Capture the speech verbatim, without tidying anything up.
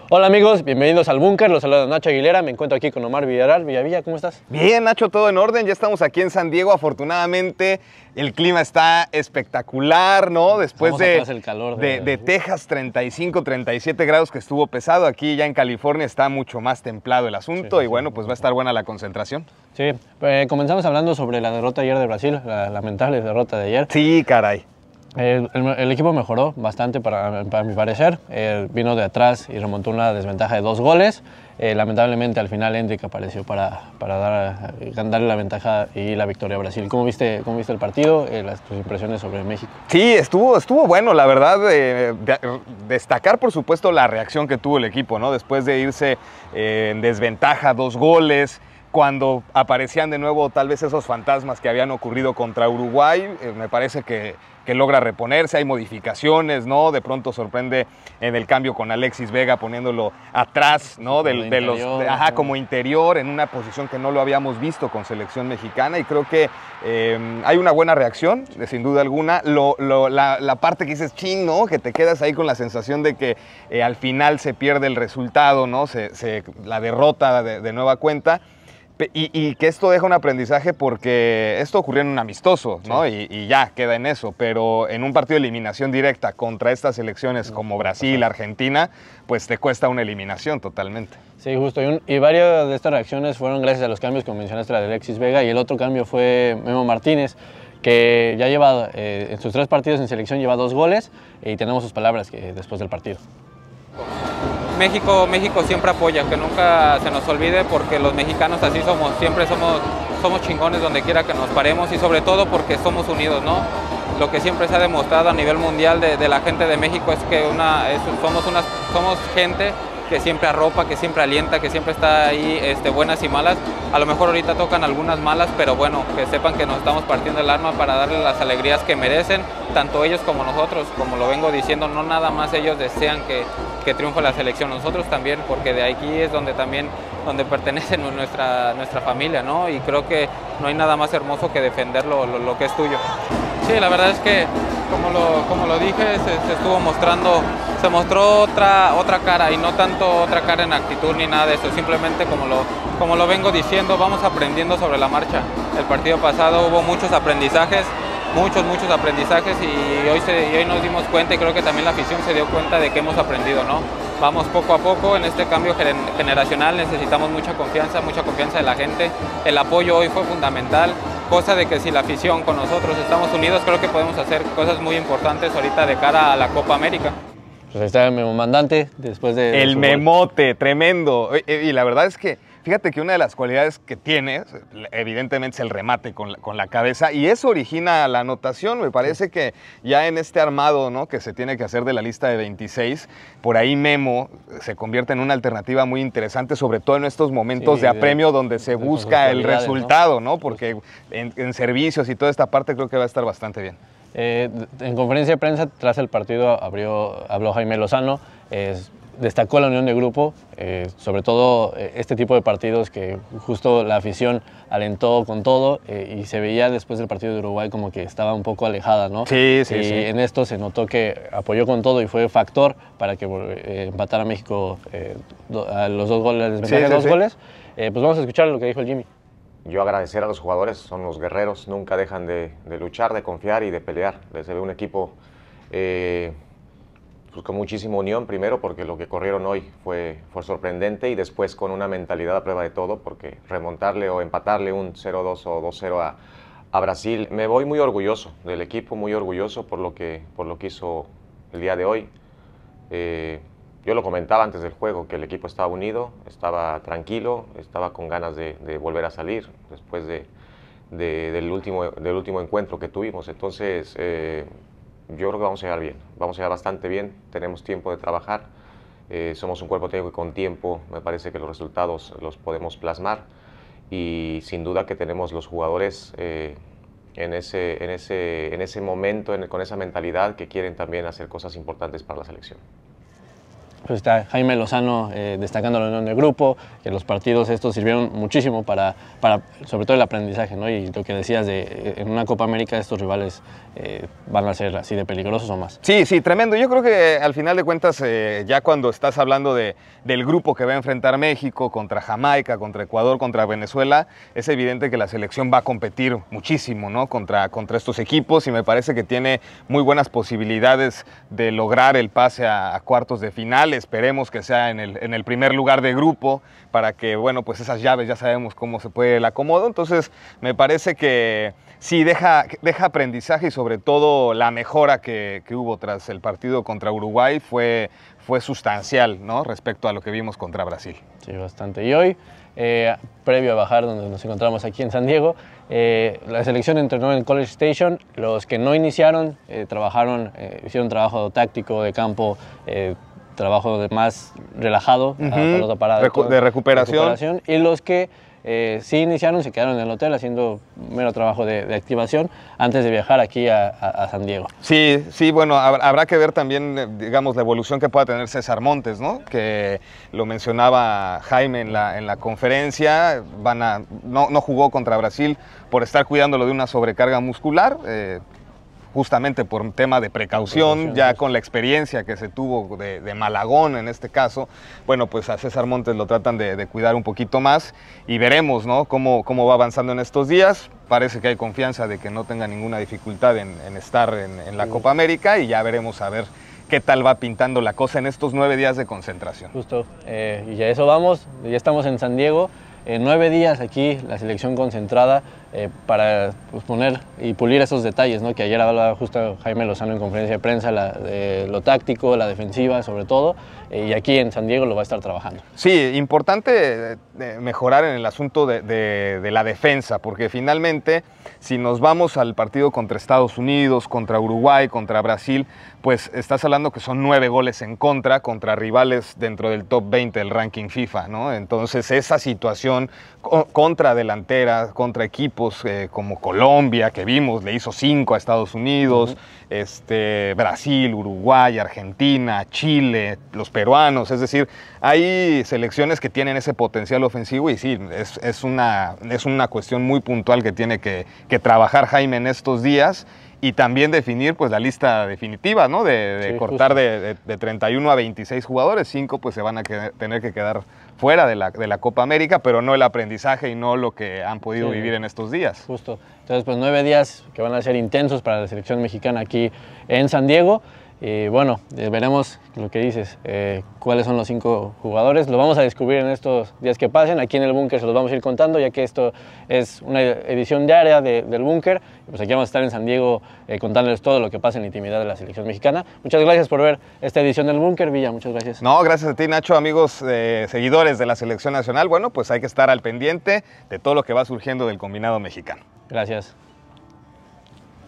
Hola amigos, bienvenidos al Búnker, los saluda Nacho Aguilera, me encuentro aquí con Omar Villarreal. Villavilla, ¿cómo estás? Bien, Nacho, todo en orden, ya estamos aquí en San Diego, afortunadamente el clima está espectacular, ¿no? Después de, el calor de... de, de Texas, treinta y cinco, treinta y siete grados que estuvo pesado, aquí ya en California está mucho más templado el asunto, sí, sí, y bueno, sí, pues va a estar buena la concentración. Sí, eh, comenzamos hablando sobre la derrota ayer de Brasil, la lamentable derrota de ayer. Sí, caray. El, el, el equipo mejoró bastante para, para mi parecer, eh, vino de atrás y remontó una desventaja de dos goles. Eh, lamentablemente al final Endrick apareció para, para dar, darle la ventaja y la victoria a Brasil. ¿Cómo viste, cómo viste el partido? Eh, las, tus impresiones sobre México. Sí, estuvo, estuvo bueno, la verdad. Eh, de, destacar por supuesto la reacción que tuvo el equipo, ¿no? Después de irse eh, en desventaja, dos goles. Cuando aparecían de nuevo tal vez esos fantasmas que habían ocurrido contra Uruguay, eh, me parece que, que logra reponerse, hay modificaciones, ¿no? De pronto sorprende en el cambio con Alexis Vega poniéndolo atrás, ¿no? De, de, de los, de, ajá, como interior, en una posición que no lo habíamos visto con selección mexicana, y creo que eh, hay una buena reacción, sin duda alguna. Lo, lo, la, la parte que dices, ching, ¿no? Que te quedas ahí con la sensación de que eh, al final se pierde el resultado, ¿no? Se, se, la derrota de, de nueva cuenta. Y, y que esto deja un aprendizaje, porque esto ocurrió en un amistoso, ¿no? Sí. Y, y ya queda en eso, pero en un partido de eliminación directa contra estas selecciones como Brasil, Argentina, pues te cuesta una eliminación totalmente. Sí, justo, y, un, y varias de estas reacciones fueron gracias a los cambios, como mencionaste, la de Alexis Vega, y el otro cambio fue Memo Martínez, que ya lleva, eh, en sus tres partidos en selección lleva dos goles, y tenemos sus palabras que, después del partido. México, México siempre apoya, que nunca se nos olvide, porque los mexicanos así somos, siempre somos, somos chingones donde quiera que nos paremos, y sobre todo porque somos unidos, ¿no? Lo que siempre se ha demostrado a nivel mundial de, de la gente de México es que una, es, somos, una, somos gente que siempre arropa, que siempre alienta, que siempre está ahí, este, buenas y malas. A lo mejor ahorita tocan algunas malas, pero bueno, que sepan que nos estamos partiendo el alma para darles las alegrías que merecen, tanto ellos como nosotros. Como lo vengo diciendo, no nada más ellos desean que, que triunfe la selección, nosotros también, porque de aquí es donde también donde pertenece nuestra, nuestra familia, ¿no? Y creo que no hay nada más hermoso que defender lo, lo, lo que es tuyo. Sí, la verdad es que, como lo, como lo dije, se, se estuvo mostrando, se mostró otra, otra cara, y no tanto otra cara en actitud ni nada de eso, simplemente como lo, como lo vengo diciendo, vamos aprendiendo sobre la marcha. El partido pasado hubo muchos aprendizajes, muchos, muchos aprendizajes, y hoy, se, y hoy nos dimos cuenta, y creo que también la afición se dio cuenta de que hemos aprendido, ¿no? Vamos poco a poco en este cambio generacional, necesitamos mucha confianza, mucha confianza de la gente. El apoyo hoy fue fundamental, cosa de que si la afición con nosotros estamos unidos, creo que podemos hacer cosas muy importantes ahorita de cara a la Copa América. Pues ahí está el memomandante después de... El memote, tremendo. Y la verdad es que, fíjate que una de las cualidades que tiene, evidentemente, es el remate con la, con la cabeza, y eso origina la anotación. Me parece sí. que ya en este armado, ¿no?, que se tiene que hacer de la lista de veintiséis, por ahí Memo se convierte en una alternativa muy interesante, sobre todo en estos momentos sí, de apremio de, donde se busca el resultado, ¿no? ¿no? Porque en, en servicios y toda esta parte creo que va a estar bastante bien. Eh, en conferencia de prensa tras el partido abrió, habló Jaime Lozano, eh, destacó la unión de grupo, eh, sobre todo eh, este tipo de partidos que justo la afición alentó con todo, eh, y se veía después del partido de Uruguay como que estaba un poco alejada, ¿no? Sí, sí, y sí. en esto se notó que apoyó con todo y fue factor para que eh, empatara México eh, do, a los dos goles, desventaja sí, sí, dos sí. goles. Eh, pues vamos a escuchar lo que dijo el Jimmy. Yo agradecer a los jugadores, son los guerreros, nunca dejan de, de luchar, de confiar y de pelear. Se ve un equipo eh, pues con muchísima unión, primero porque lo que corrieron hoy fue, fue sorprendente, y después con una mentalidad a prueba de todo, porque remontarle o empatarle un cero dos o dos cero a, a Brasil, me voy muy orgulloso del equipo, muy orgulloso por lo que, por lo que hizo el día de hoy. Eh, Yo lo comentaba antes del juego, que el equipo estaba unido, estaba tranquilo, estaba con ganas de, de volver a salir después de, de, del, último, del último encuentro que tuvimos. Entonces, eh, yo creo que vamos a llegar bien, vamos a llegar bastante bien, tenemos tiempo de trabajar, eh, somos un cuerpo técnico y con tiempo me parece que los resultados los podemos plasmar, y sin duda que tenemos los jugadores eh, en, ese, en, ese, en ese momento, en, con esa mentalidad, que quieren también hacer cosas importantes para la selección. pues está Jaime Lozano eh, destacando la unión de grupo, que los partidos estos sirvieron muchísimo para, para sobre todo el aprendizaje, ¿no? Y lo que decías de en una Copa América estos rivales eh, van a ser así de peligrosos o más. Sí, sí, tremendo. Yo creo que al final de cuentas, eh, ya cuando estás hablando de, del grupo que va a enfrentar México contra Jamaica, contra Ecuador, contra Venezuela, es evidente que la selección va a competir muchísimo, ¿no? contra, contra estos equipos, y me parece que tiene muy buenas posibilidades de lograr el pase a, a cuartos de final. Esperemos que sea en el, en el primer lugar de grupo, para que, bueno, pues esas llaves ya sabemos cómo se puede el acomodo. Entonces, me parece que sí, deja, deja aprendizaje, y sobre todo la mejora que, que hubo tras el partido contra Uruguay fue, fue sustancial, ¿no? Respecto a lo que vimos contra Brasil. Sí, bastante. Y hoy, eh, previo a bajar donde nos encontramos aquí en San Diego, eh, la selección entrenó en College Station. Los que no iniciaron, eh, trabajaron, eh, hicieron trabajo táctico de campo, eh, trabajo de más relajado, uh-huh. a pelota parada, Recu de recuperación. recuperación. Y los que eh, sí iniciaron se quedaron en el hotel haciendo mero trabajo de, de activación antes de viajar aquí a, a, a San Diego. Sí, sí, bueno, habrá que ver también, digamos, la evolución que pueda tener César Montes, ¿no? Que lo mencionaba Jaime en la, en la conferencia. Van a, no, no jugó contra Brasil por estar cuidándolo de una sobrecarga muscular. Eh, justamente por un tema de precaución, precaución ya con la experiencia que se tuvo de, de Malagón en este caso, bueno, pues a César Montes lo tratan de, de cuidar un poquito más, y veremos, ¿no? cómo, cómo va avanzando en estos días. Parece que hay confianza de que no tenga ninguna dificultad en, en estar en, en la sí. Copa América, y ya veremos a ver qué tal va pintando la cosa en estos nueve días de concentración. Justo, eh, y a eso vamos, ya estamos en San Diego. En nueve días aquí la selección concentrada eh, para pues, poner y pulir esos detalles, ¿no? Que ayer hablaba justo Jaime Lozano en conferencia de prensa, la, de lo táctico, la defensiva sobre todo, eh, y aquí en San Diego lo va a estar trabajando. Sí, importante eh, mejorar en el asunto de, de, de la defensa, porque finalmente si nos vamos al partido contra Estados Unidos, contra Uruguay, contra Brasil, pues estás hablando que son nueve goles en contra contra rivales dentro del top veinte del ranking FIFA, ¿no? Entonces esa situación contra delanteras, contra equipos eh, como Colombia, que vimos, le hizo cinco a Estados Unidos, uh-huh. este, Brasil, Uruguay, Argentina, Chile, los peruanos, es decir, hay selecciones que tienen ese potencial ofensivo, y sí, es, es, una, es una cuestión muy puntual que tiene que, que trabajar Jaime en estos días, y también definir pues la lista definitiva, ¿no? De, de sí, cortar de, de, de treinta y uno a veintiséis jugadores, cinco pues se van a que, tener que quedar fuera de la, de la Copa América, pero no el aprendizaje y no lo que han podido sí, vivir en estos días. Justo. Entonces pues nueve días que van a ser intensos para la selección mexicana aquí en San Diego. Y bueno, eh, veremos lo que dices, eh, cuáles son los cinco jugadores. Lo vamos a descubrir en estos días que pasen. Aquí en el búnker se los vamos a ir contando, ya que esto es una edición diaria de, del búnker. Pues aquí vamos a estar en San Diego eh, contándoles todo lo que pasa en la intimidad de la selección mexicana. Muchas gracias por ver esta edición del búnker, Villa. Muchas gracias. No, gracias a ti, Nacho. Amigos eh, seguidores de la selección nacional, bueno, pues hay que estar al pendiente de todo lo que va surgiendo del combinado mexicano. Gracias.